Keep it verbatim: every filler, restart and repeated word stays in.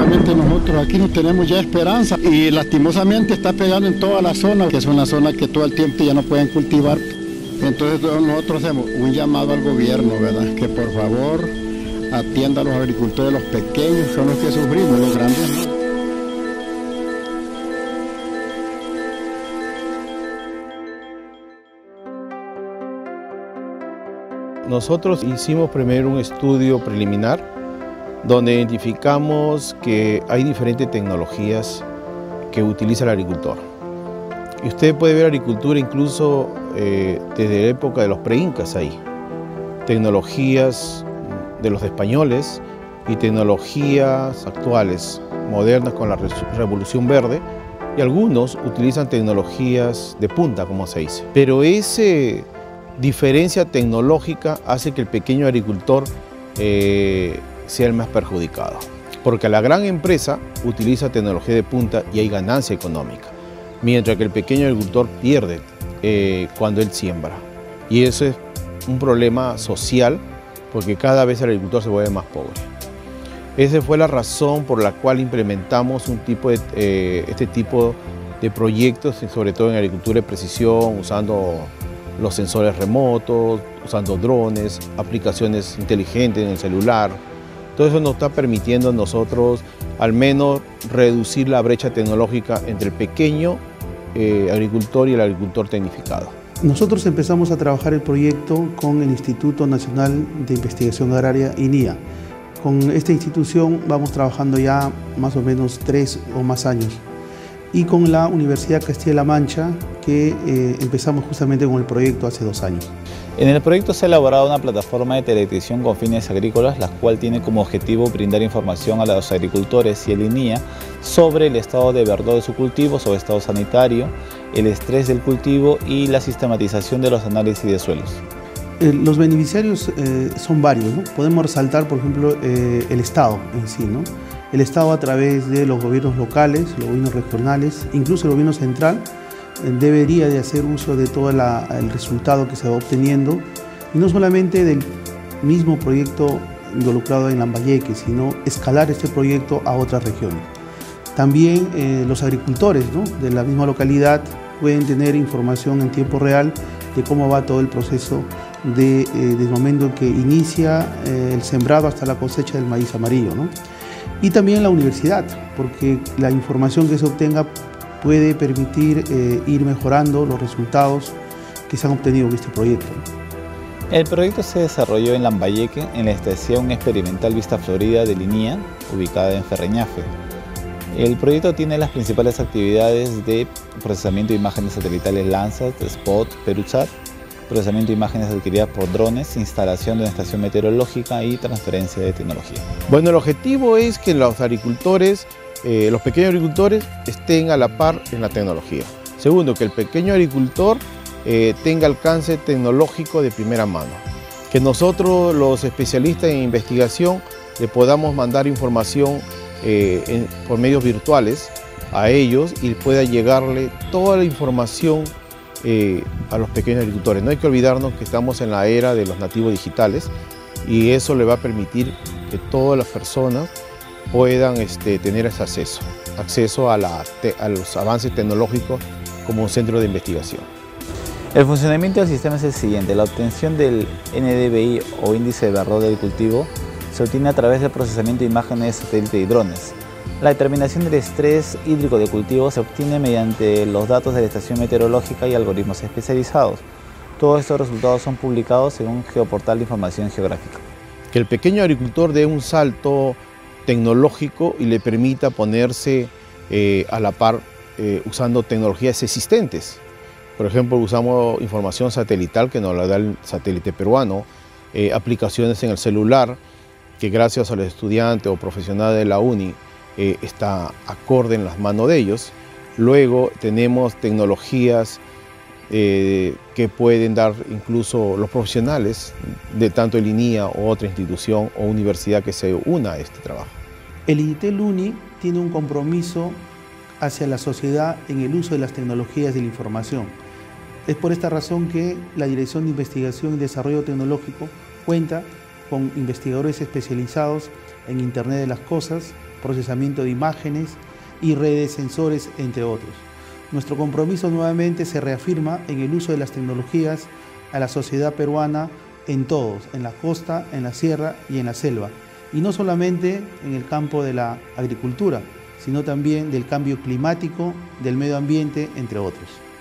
lastimosamente nosotros aquí no tenemos ya esperanza y lastimosamente está pegando en toda la zona, que es una zona que todo el tiempo ya no pueden cultivar. Entonces nosotros hacemos un llamado al gobierno, ¿verdad? Que por favor atienda a los agricultores, los pequeños, son los que sufrimos, los grandes no. Nosotros hicimos primero un estudio preliminar donde identificamos que hay diferentes tecnologías que utiliza el agricultor. Y usted puede ver agricultura incluso eh, desde la época de los pre-incas ahí. Tecnologías de los españoles y tecnologías actuales, modernas con la Revolución Verde, y algunos utilizan tecnologías de punta, como se dice. Pero ese diferencia tecnológica hace que el pequeño agricultor eh, sea el más perjudicado, porque la gran empresa utiliza tecnología de punta y hay ganancia económica, mientras que el pequeño agricultor pierde eh, cuando él siembra. Y eso es un problema social, porque cada vez el agricultor se vuelve más pobre. Esa fue la razón por la cual implementamos un tipo de, eh, este tipo de proyectos, sobre todo en agricultura de precisión, usando los sensores remotos, usando drones, aplicaciones inteligentes en el celular. Todo eso nos está permitiendo a nosotros al menos reducir la brecha tecnológica entre el pequeño eh, agricultor y el agricultor tecnificado. Nosotros empezamos a trabajar el proyecto con el Instituto Nacional de Investigación Agraria, I N I A. Con esta institución vamos trabajando ya más o menos tres o más años. Y con la Universidad Castilla-La Mancha, que eh, empezamos justamente con el proyecto hace dos años. En el proyecto se ha elaborado una plataforma de teledetección con fines agrícolas, la cual tiene como objetivo brindar información a los agricultores y el I N I A sobre el estado de verdad de su cultivo, sobre el estado sanitario, el estrés del cultivo y la sistematización de los análisis de suelos. Eh, los beneficiarios eh, son varios, ¿no? Podemos resaltar, por ejemplo, eh, el Estado en sí, ¿no? El Estado a través de los gobiernos locales, los gobiernos regionales, incluso el gobierno central, eh, debería de hacer uso de todo la, el resultado que se va obteniendo, y no solamente del mismo proyecto involucrado en Lambayeque, sino escalar este proyecto a otras regiones. También eh, los agricultores, ¿no?, de la misma localidad pueden tener información en tiempo real de cómo va todo el proceso de, eh, desde el momento en que inicia eh, el sembrado hasta la cosecha del maíz amarillo, ¿no? Y también la universidad, porque la información que se obtenga puede permitir eh, ir mejorando los resultados que se han obtenido en este proyecto. El proyecto se desarrolló en Lambayeque, en la estación experimental Vista Florida del I N I A, ubicada en Ferreñafe. El proyecto tiene las principales actividades de procesamiento de imágenes satelitales Landsat, Spot, Perusat, procesamiento de imágenes adquiridas por drones, instalación de una estación meteorológica y transferencia de tecnología. Bueno, el objetivo es que los agricultores, eh, los pequeños agricultores estén a la par en la tecnología. Segundo, que el pequeño agricultor eh, tenga alcance tecnológico de primera mano. Que nosotros, los especialistas en investigación, le podamos mandar información eh, en, por medios virtuales a ellos y pueda llegarle toda la información Eh, a los pequeños agricultores. No hay que olvidarnos que estamos en la era de los nativos digitales y eso le va a permitir que todas las personas puedan este, tener ese acceso, acceso a, la, a los avances tecnológicos como un centro de investigación. El funcionamiento del sistema es el siguiente. La obtención del N D V I o índice de verdad del cultivo se obtiene a través del procesamiento de imágenes de satélite y drones. La determinación del estrés hídrico de cultivo se obtiene mediante los datos de la estación meteorológica y algoritmos especializados. Todos estos resultados son publicados en un geoportal de información geográfica. Que el pequeño agricultor dé un salto tecnológico y le permita ponerse eh, a la par eh, usando tecnologías existentes. Por ejemplo, usamos información satelital que nos la da el satélite peruano, eh, aplicaciones en el celular que gracias a los estudiantes o profesionales de la UNI Eh, está acorde en las manos de ellos. Luego tenemos tecnologías eh, que pueden dar incluso los profesionales de tanto el I N I A o otra institución o universidad que se una a este trabajo. El INITEL UNI tiene un compromiso hacia la sociedad en el uso de las tecnologías de la información. Es por esta razón que la Dirección de Investigación y Desarrollo Tecnológico cuenta con investigadores especializados en Internet de las Cosas, procesamiento de imágenes y redes sensores, entre otros. Nuestro compromiso nuevamente se reafirma en el uso de las tecnologías a la sociedad peruana en todos, en la costa, en la sierra y en la selva. Y no solamente en el campo de la agricultura, sino también del cambio climático, del medio ambiente, entre otros.